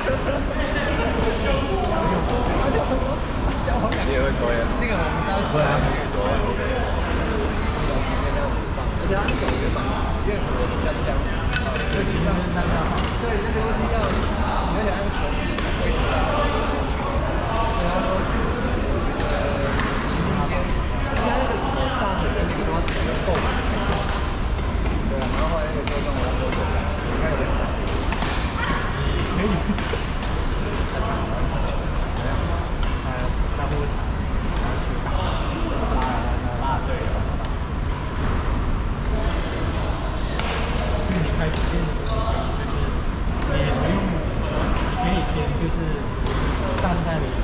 你也会抽烟？ 那个我们当时会啊，而且它有原本任何比较僵持，尤其像那个，对那个东西要，你有点按球是非常然后说，行进间，而且它那个什么大腿跟那个都要整个够满才对。对啊，然后后来那个就跟我要多久了？应该有点早。可以。大步场，然后去打拉队了。因为你开始练的时候，就是你不用，你可以先就是站在里面，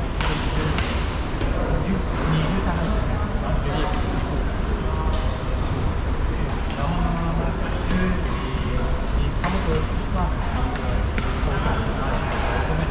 你就站在里面，然后你就练习一步，然后慢慢，因为你差不多习惯你的手感，然后后面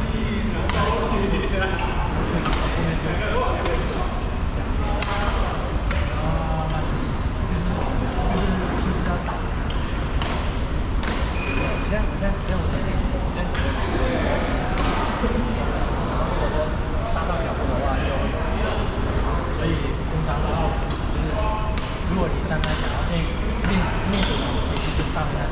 如果你单单想要练什么，你就上那里。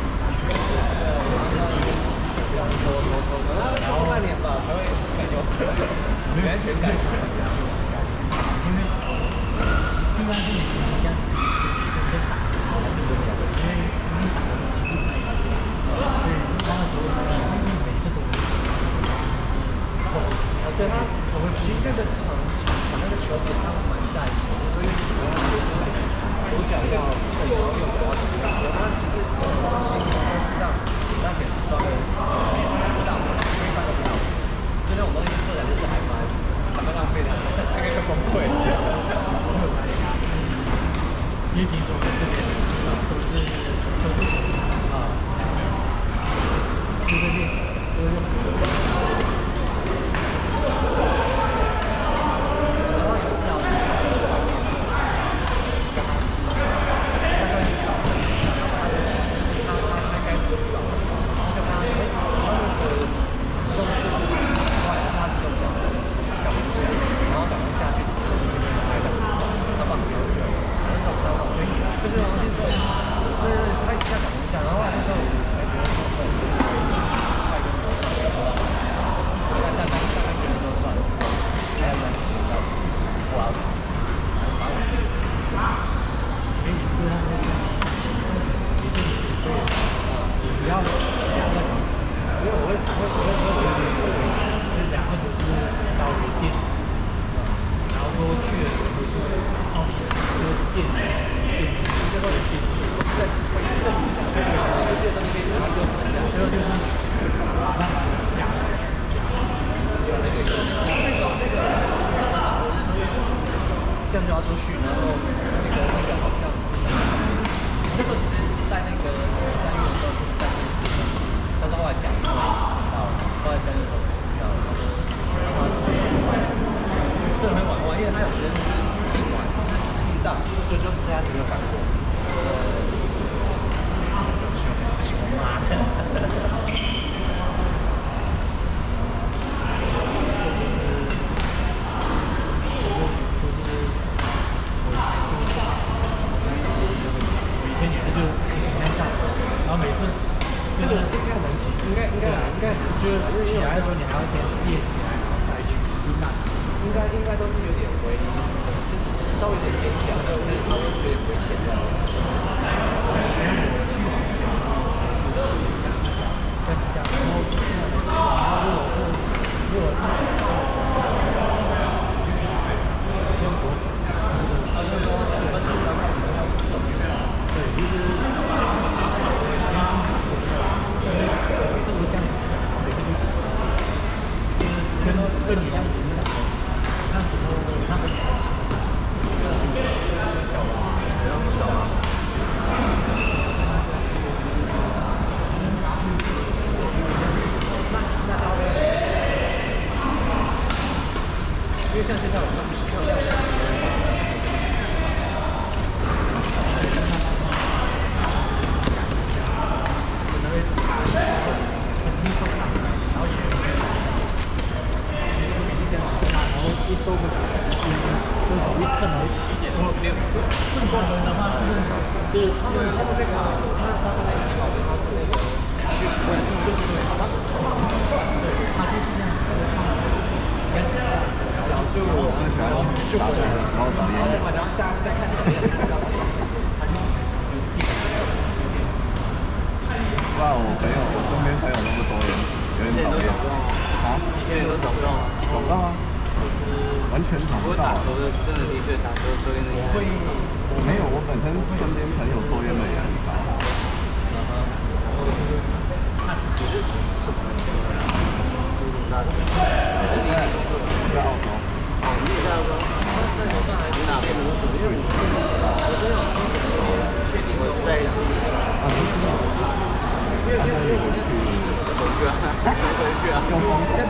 然后半年吧，才会感觉没安全感。因为应该是你这样子，就是打还是不了的，因为你打的时候你是所以那个时候你每次都对他，其实那个场那个球点他们蛮在意的，所以左脚要退，然后右脚要怎么样？他就是心理方式上，那点抓的不到，规范的不到，所以那种东西做起来就是还蛮浪费的，大概就崩溃了。因为平时我们这边都是啊，就是练，就是用。就是王心说，对，他一下讲一下，然后那时候我才觉得说，快跟不上，大概觉得说算了，还要再几个小时，我要把我自己可以试探那个，你不要两个，因为我会就是两个就是稍微垫，然后过去的时候就是就是垫。最后也是在会动一下，然后就在那边，然后就最后就是马上把它加出去，这样就要出去，然后那个好像那时候其实，在那个3月的时候就是在，但是后来讲到，后来在那时候遇到，他说这很晚，因为他有些人是一晚，就是地上就在他前面赶过。妈的！我以前也是就天天上，然后每次这个应该能起，应该就是起来的时候你还要先练起来，然后再去慢。应该都是有点微，就是稍微有点踮脚，但是稍微有点危险的。再比下，然后如果是用左手，用左手，而且要靠你的手去打。对，就是这个这样子，每次就是跟你这样子一样，那时候那个年纪，跳舞，然后比赛。 打拳的时候找烟友。 然后下次再看这个烟。 不然我身边朋友那么多人，有点讨厌。啊？ 现在都找不到吗？ 找不到啊，完全找不到。 我的真的确打球抽烟的也会。 我没有，我本身身边朋友抽烟的也很少。在澳洲。 你在澳洲？那你上海哪边？因为我真有确定会在悉尼。因为我那悉尼回去啊，回去啊，用公车。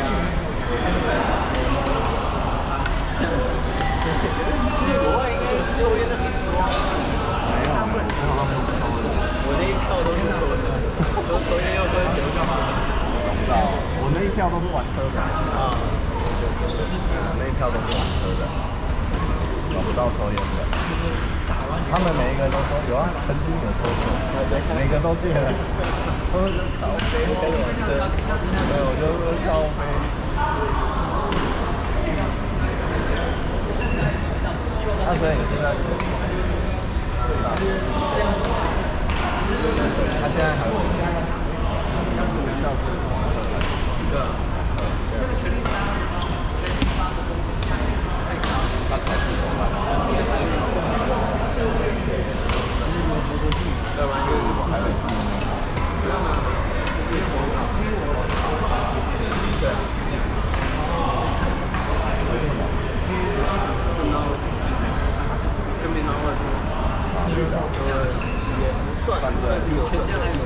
其实国外应该是抽烟的很多。 没有，他们不抽的。 我那一票都是抽的，抽烟要喝酒干嘛？ 找不到，我那一票都是玩车的。啊，那一票都是玩车的，找不到抽烟的。他们每一个都说有啊，曾经有抽过，每个都戒了。他们就靠背跟玩车，对，我就是靠背。那所以你现在？他现在还有学校是什么课程？